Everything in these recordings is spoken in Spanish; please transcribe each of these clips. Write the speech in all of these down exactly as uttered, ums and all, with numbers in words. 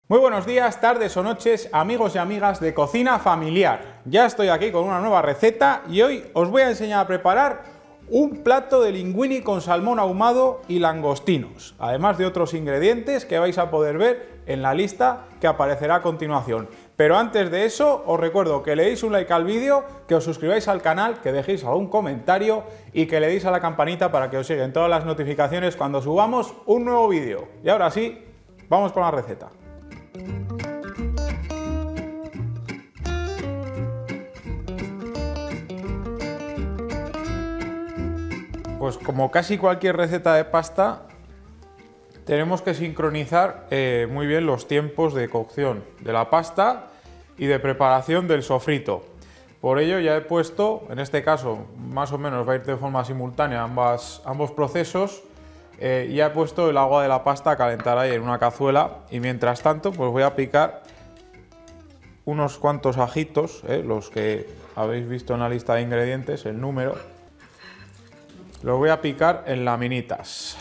Muy buenos días, tardes o noches, amigos y amigas de Cocina Familiar. Ya estoy aquí con una nueva receta y hoy os voy a enseñar a preparar un plato de linguini con salmón ahumado y langostinos, además de otros ingredientes que vais a poder ver en la lista que aparecerá a continuación. Pero antes de eso, os recuerdo que le deis un like al vídeo, que os suscribáis al canal, que dejéis algún comentario y que le deis a la campanita para que os lleguen todas las notificaciones cuando subamos un nuevo vídeo. Y ahora sí, vamos con la receta. Pues como casi cualquier receta de pasta, tenemos que sincronizar eh, muy bien los tiempos de cocción de la pasta y de preparación del sofrito. Por ello ya he puesto, en este caso más o menos va a ir de forma simultánea ambas, ambos procesos, eh, ya he puesto el agua de la pasta a calentar ahí en una cazuela y mientras tanto pues voy a picar unos cuantos ajitos, eh, los que habéis visto en la lista de ingredientes, el número. Los voy a picar en laminitas.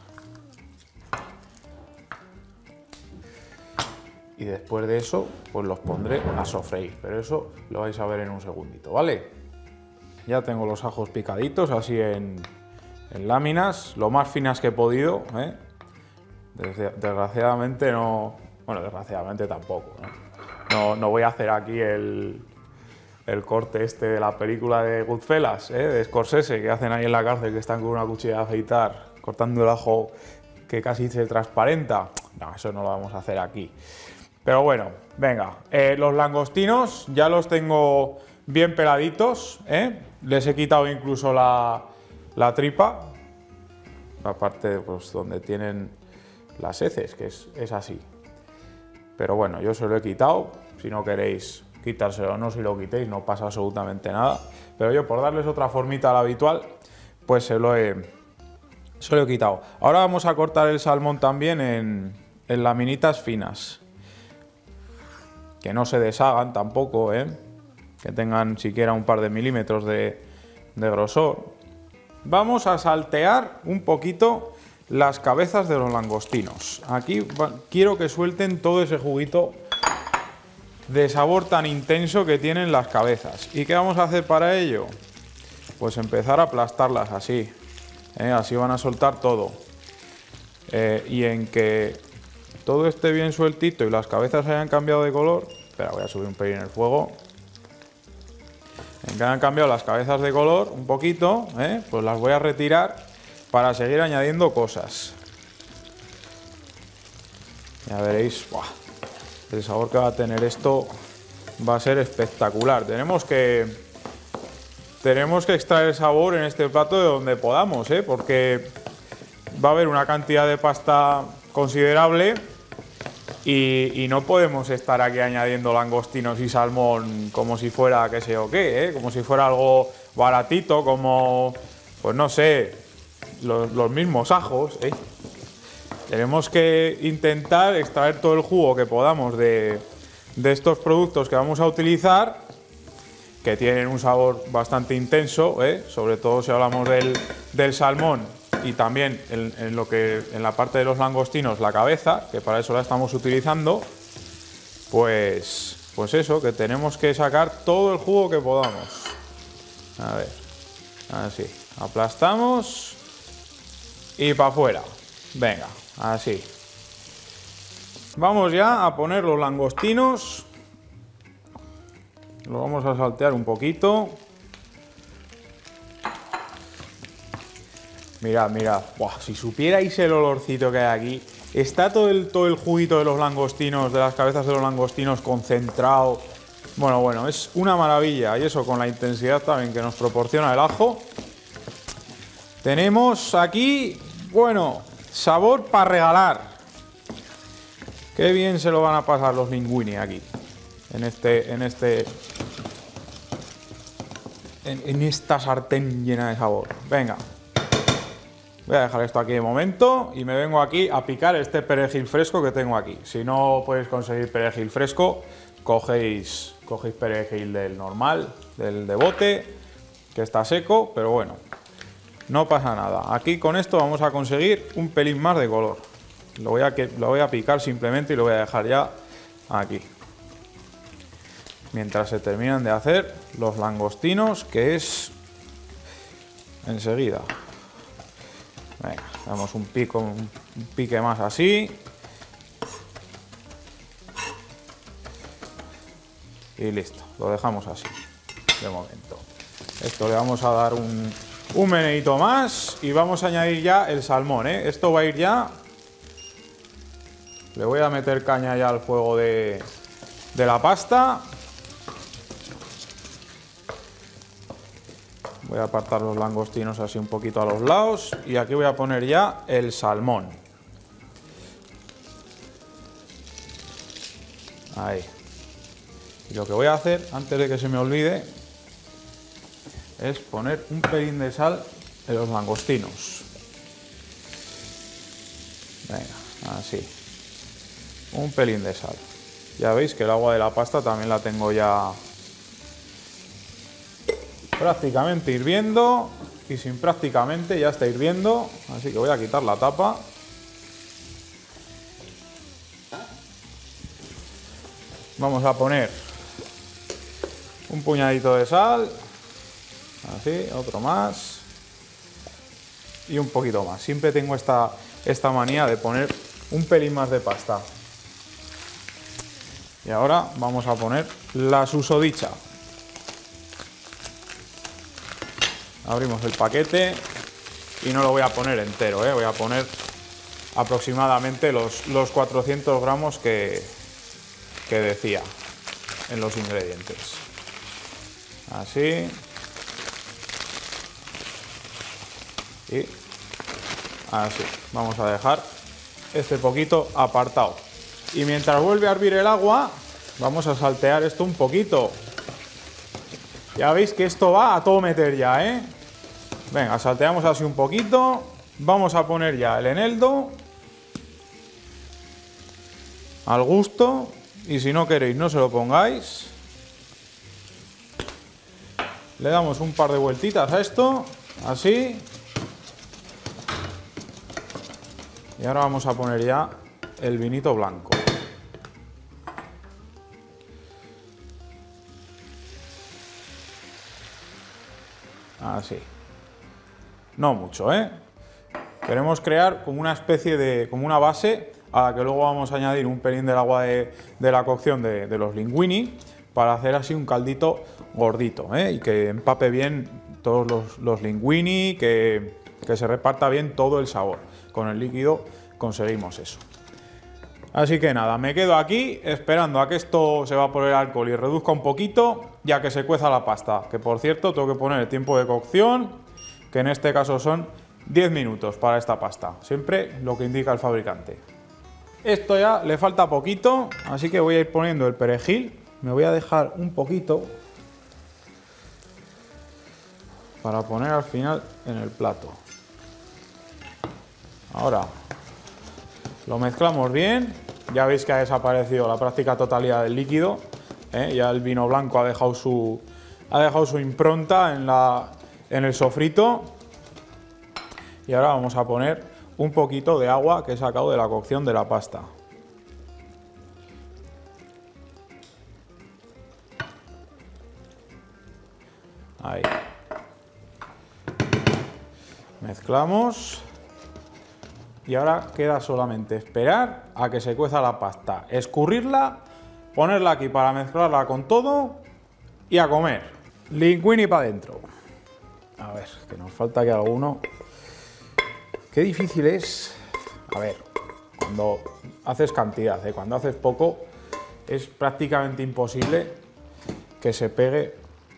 Y después de eso, pues los pondré a sofreír. Pero eso lo vais a ver en un segundito, ¿vale? Ya tengo los ajos picaditos, así en, en láminas, lo más finas que he podido, ¿eh? Desgraciadamente no... Bueno, desgraciadamente tampoco, ¿no? No, no voy a hacer aquí el... el corte este de la película de Goodfellas, ¿eh? De Scorsese, que hacen ahí en la cárcel, que están con una cuchilla de afeitar, cortando el ajo que casi se transparenta. No, eso no lo vamos a hacer aquí. Pero bueno, venga, eh, los langostinos ya los tengo bien peladitos, ¿eh? Les he quitado incluso la, la tripa, la parte pues, donde tienen las heces, que es, es así. Pero bueno, yo se lo he quitado, si no queréis quitárselo, no, si lo quitéis no pasa absolutamente nada, pero yo por darles otra formita a la habitual pues se lo he, se lo he quitado. Ahora vamos a cortar el salmón también en, en laminitas finas, que no se deshagan tampoco, ¿eh? Que tengan siquiera un par de milímetros de, de grosor. Vamos a saltear un poquito las cabezas de los langostinos. Aquí va, quiero que suelten todo ese juguito de sabor tan intenso que tienen las cabezas. ¿Y qué vamos a hacer para ello? Pues empezar a aplastarlas así, ¿eh? Así van a soltar todo. Eh, y en que todo esté bien sueltito y las cabezas hayan cambiado de color... Espera, voy a subir un pelín el fuego. En que hayan cambiado las cabezas de color un poquito, ¿eh? Pues las voy a retirar para seguir añadiendo cosas. Ya veréis... ¡buah! El sabor que va a tener esto va a ser espectacular. Tenemos que, tenemos que extraer sabor en este plato de donde podamos, ¿eh? Porque va a haber una cantidad de pasta considerable y, y no podemos estar aquí añadiendo langostinos y salmón como si fuera qué sé o qué, ¿eh? Como si fuera algo baratito, como, pues no sé, los, los mismos ajos, ¿eh? Tenemos que intentar extraer todo el jugo que podamos de, de estos productos que vamos a utilizar, que tienen un sabor bastante intenso, ¿eh? Sobre todo si hablamos del, del salmón y también en, en, lo que, en la parte de los langostinos la cabeza, que para eso la estamos utilizando, pues, pues eso, que tenemos que sacar todo el jugo que podamos. A ver, así, aplastamos y para afuera. Venga. Así. Vamos ya a poner los langostinos. Lo vamos a saltear un poquito. Mirad, mirad. Buah, si supierais el olorcito que hay aquí. Está todo el, todo el juguito de los langostinos, de las cabezas de los langostinos concentrado. Bueno, bueno, es una maravilla. Y eso con la intensidad también que nos proporciona el ajo. Tenemos aquí, bueno... sabor para regalar. Qué bien se lo van a pasar los linguini aquí. En este. En este. En, en esta sartén llena de sabor. Venga. Voy a dejar esto aquí de momento. Y me vengo aquí a picar este perejil fresco que tengo aquí. Si no podéis conseguir perejil fresco, cogéis. Cogéis perejil del normal, del de bote, que está seco, pero bueno. No pasa nada. Aquí con esto vamos a conseguir un pelín más de color. Lo voy a, que, lo voy a picar simplemente y lo voy a dejar ya aquí. Mientras se terminan de hacer los langostinos, que es enseguida. Venga, damos un pico, un pique más así. Y listo, lo dejamos así, de momento. Esto le vamos a dar un, un meneíto más y vamos a añadir ya el salmón, ¿eh? Esto va a ir ya... Le voy a meter caña ya al fuego de, de la pasta. Voy a apartar los langostinos así un poquito a los lados y aquí voy a poner ya el salmón. Ahí. Y lo que voy a hacer, antes de que se me olvide, es poner un pelín de sal en los langostinos. Venga, así. Un pelín de sal. Ya veis que el agua de la pasta también la tengo ya prácticamente hirviendo, y sin prácticamente ya está hirviendo, así que voy a quitar la tapa. Vamos a poner un puñadito de sal, así, otro más y un poquito más. Siempre tengo esta, esta manía de poner un pelín más de pasta. Y ahora vamos a poner la susodicha. Abrimos el paquete y no lo voy a poner entero, ¿eh? Voy a poner aproximadamente los, los cuatrocientos gramos que, que decía en los ingredientes. Así. Y así. Vamos a dejar este poquito apartado. Y mientras vuelve a hervir el agua, vamos a saltear esto un poquito. Ya veis que esto va a todo meter ya, ¿eh? Venga, salteamos así un poquito. Vamos a poner ya el eneldo al gusto. Y si no queréis, no se lo pongáis. Le damos un par de vueltitas a esto, así. Y ahora vamos a poner ya el vinito blanco. Así. No mucho, ¿eh? Queremos crear como una especie de, como una base a la que luego vamos a añadir un pelín del agua de, de la cocción de, de los linguini para hacer así un caldito gordito, ¿eh? Y que empape bien todos los, los linguini, que, que se reparta bien todo el sabor. Con el líquido conseguimos eso. Así que nada, me quedo aquí esperando a que esto se evapore el alcohol y reduzca un poquito, ya que se cueza la pasta. Que por cierto, tengo que poner el tiempo de cocción, que en este caso son diez minutos para esta pasta. Siempre lo que indica el fabricante. Esto ya le falta poquito, así que voy a ir poniendo el perejil. Me voy a dejar un poquito para poner al final en el plato. Ahora lo mezclamos bien. Ya veis que ha desaparecido la práctica totalidad del líquido, ¿eh? Ya el vino blanco ha dejado su, ha dejado su impronta en, la, en el sofrito. Y ahora vamos a poner un poquito de agua que he sacado de la cocción de la pasta. Ahí. Mezclamos. Y ahora queda solamente esperar a que se cueza la pasta, escurrirla, ponerla aquí para mezclarla con todo y a comer. Linguini para adentro. A ver, que nos falta aquí alguno. Qué difícil es. A ver, cuando haces cantidad, ¿eh? Cuando haces poco es prácticamente imposible que se pegue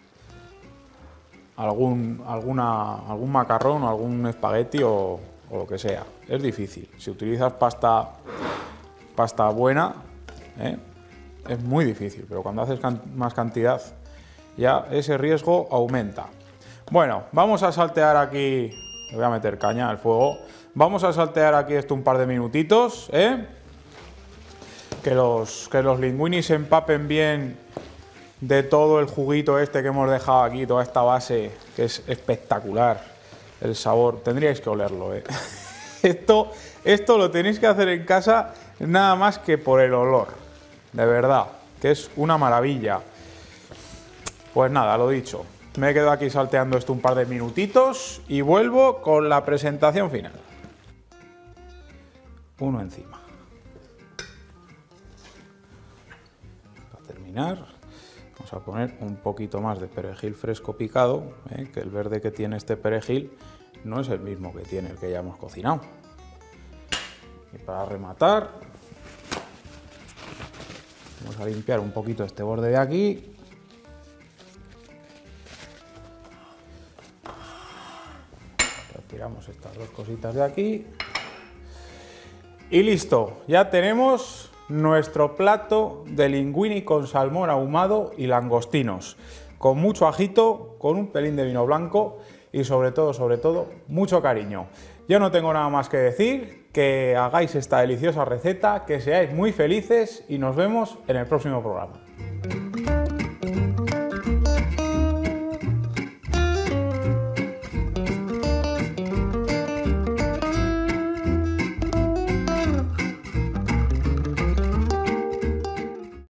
algún, alguna, algún macarrón o algún espagueti o, o lo que sea. Es difícil. Si utilizas pasta, pasta buena, ¿eh? Es muy difícil, pero cuando haces can- más cantidad ya ese riesgo aumenta. Bueno, vamos a saltear aquí, le voy a meter caña al fuego, vamos a saltear aquí esto un par de minutitos, ¿eh? Que los, que los linguini se empapen bien de todo el juguito este que hemos dejado aquí, toda esta base que es espectacular, el sabor, tendríais que olerlo, ¿eh? Esto, esto lo tenéis que hacer en casa nada más que por el olor, de verdad, que es una maravilla. Pues nada, lo dicho, me quedo aquí salteando esto un par de minutitos y vuelvo con la presentación final. Uno encima. Para terminar, vamos a poner un poquito más de perejil fresco picado, ¿eh? Que el verde que tiene este perejil no es el mismo que tiene el que ya hemos cocinado. Y para rematar, vamos a limpiar un poquito este borde de aquí. Retiramos estas dos cositas de aquí. Y listo, ya tenemos nuestro plato de linguini con salmón ahumado y langostinos, con mucho ajito, con un pelín de vino blanco y sobre todo, sobre todo, mucho cariño. Yo no tengo nada más que decir, que hagáis esta deliciosa receta, que seáis muy felices y nos vemos en el próximo programa.